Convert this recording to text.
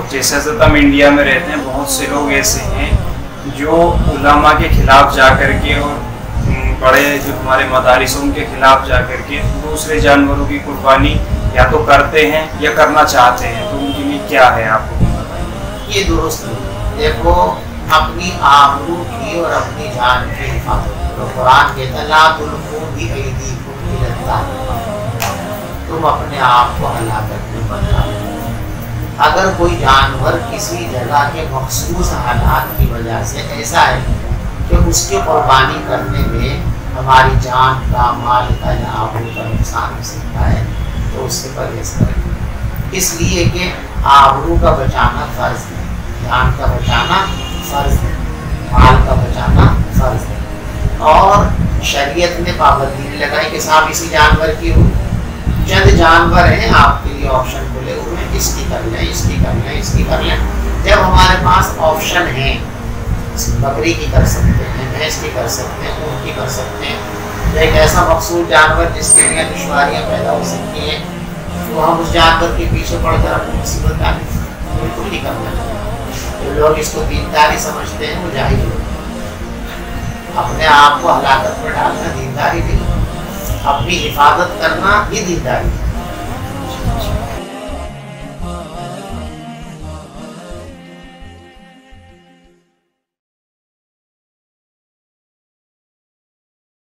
جیسے ہم انڈیا میں رہتے ہیں، بہت سے لوگ ایسے ہیں جو علماء کے خلاف جا کر کے اور بڑے جو ہمارے مدارس ان کے خلاف جا کر کے دوسرے جانوروں کی قربانی یا تو کرتے ہیں یا کرنا چاہتے ہیں، تو ان کے لیے کیا ہے آپ کو بتائیں؟ یہ درست نہیں۔ دیکھو، اپنی آبرو کی اور اپنی جان کی حفاظت کرو۔ قرآن کہتا ہے لا تلقوا بأیدیکم الی التہلکہ، تم اپنے آپ کو ہلاکت میں مت ڈالو۔ اگر کوئی جانور کسی جگہ کے مخصوص حالات کی وجہ سے ایسا ہے کہ اس کی قربانی کرنے میں ہماری جان کا، مال کا یا آبرو کا نقصان ہو سکتا ہے، تو اس سے پرہیز کریں، اس لیے کہ آبرو کا بچانا فرض ہے، جان کا بچانا فرض ہے، مال کا بچانا فرض ہے۔ اور شریعت نے پابندی نہیں لگائی کہ صاحب اسی جانور کی ہو، چند جانور ہیں آپ کے لیے آپشن کھلے ہوئے ہیں، اس کی کر لیں، اس کی کر لیں، اس کی کر لیں۔ جب ہمارے پاس آپشن ہے، بکری کی کر سکتے ہیں، بھینس کی کر سکتے ہیں، اونٹ کی کر سکتے ہیں، ایک ایسا مخصوص جانور جس کے لیے دشواریاں پیدا ہو سکتی ہیں، تو ہم اس جانور کے پیچھے پڑ کر اپنی مصیبت ڈالیں، بالکل نہیں کرنا چاہیے۔ جو لوگ اس کو دینداری سمجھتے ہیں وہ جاہل ہوتے ہیں۔ اپنے آپ کو ہلاکت میں ڈالنا دینداری نہیں، اپنی حفاظت کرنا یہ دینداری ہے۔